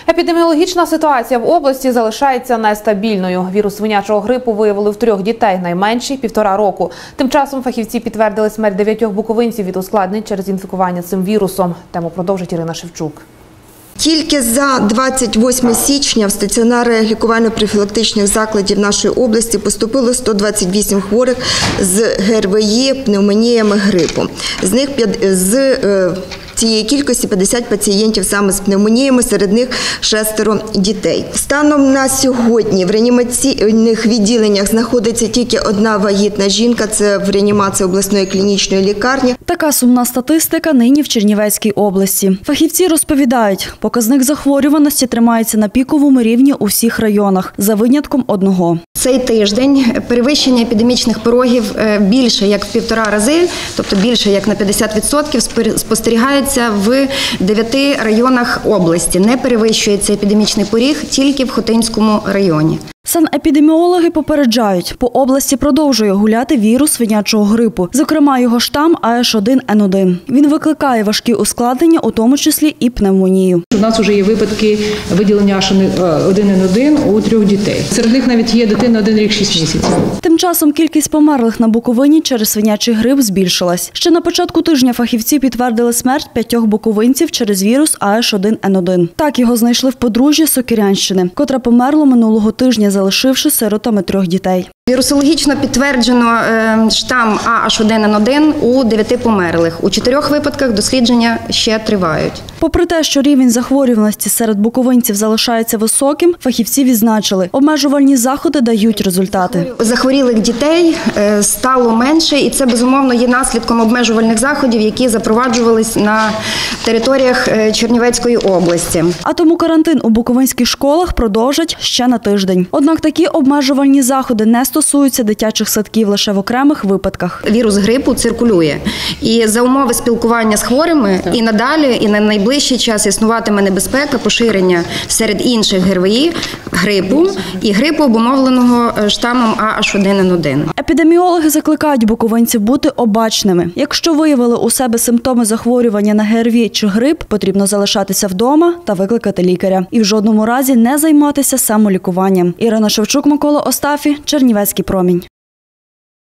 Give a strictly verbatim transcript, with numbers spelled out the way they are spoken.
Епідеміологічна ситуація в області залишається нестабільною. Вірус свинячого грипу виявили в трьох дітей, найменші – півтора року. Тим часом фахівці підтвердили смерть дев'ятьох буковинців від ускладнень через інфікування цим вірусом. Тему продовжить Ірина Шевчук. Тільки за двадцять восьме січня в стаціонари лікувально-профілактичних закладів нашої області поступило сто двадцять вісім хворих з ГРВІ, пневмоніями, грипу. З них з цієї кількості п'ятдесят пацієнтів саме з пневмоніями, серед них шестеро дітей. Станом на сьогодні в реанімаційних відділеннях знаходиться тільки одна вагітна жінка, це в реанімації обласної клінічної лікарні. Така сумна статистика нині в Чернівецькій області. Фахівці розповідають, показник захворюваності тримається на піковому рівні у всіх районах, за винятком одного. Цей тиждень перевищення епідемічних порогів більше як в півтора рази, тобто більше як на п'ятдесят відсотків, спостерігається в дев'яти районах області. Не перевищується епідемічний поріг тільки в Хотинському районі. Санепідеміологи попереджають, по області продовжує гуляти вірус свинячого грипу, зокрема його штам А Ш один Н один. Він викликає важкі ускладнення, у тому числі і пневмонію. У нас вже є випадки виділення А Ш один Н один у трьох дітей. Серед них навіть є дитина один рік шість місяців. Тим часом кількість померлих на Буковині через свинячий грип збільшилась. Ще на початку тижня фахівці підтвердили смерть п'ятьох буковинців через вірус А Ш один Н один. Так його знайшли в подружжі з Сокирянщини, котре померло минулого тижня, залишивши сиротами трьох дітей. Вірусологічно підтверджено штам А Ш один Н один у дев'яти померлих. У чотирьох випадках дослідження ще тривають. Попри те, що рівень захворюваності серед буковинців залишається високим, фахівці відзначили, обмежувальні заходи дають результати. Захворілих дітей стало менше, і це, безумовно, є наслідком обмежувальних заходів, які запроваджувались на територіях Чернівецької області. А тому карантин у буковинських школах продовжать ще на тиждень. Однак такі обмежувальні заходи не стосуються дитячих садків лише в окремих випадках. Вірус грипу циркулює. І за умови спілкування з хворими і надалі, і на найближчий час існуватиме небезпека поширення серед інших ГРВІ грипу і грипу, обумовленого штамом А Ш один Н один. Епідеміологи закликають буковинців бути обачними. Якщо виявили у себе симптоми захворювання на ГРВІ чи грип, потрібно залишатися вдома та викликати лікаря. І в жодному разі не займатися самолікуванням. Ірина Шевчук, Микола Остафі, Чернівецький промінь.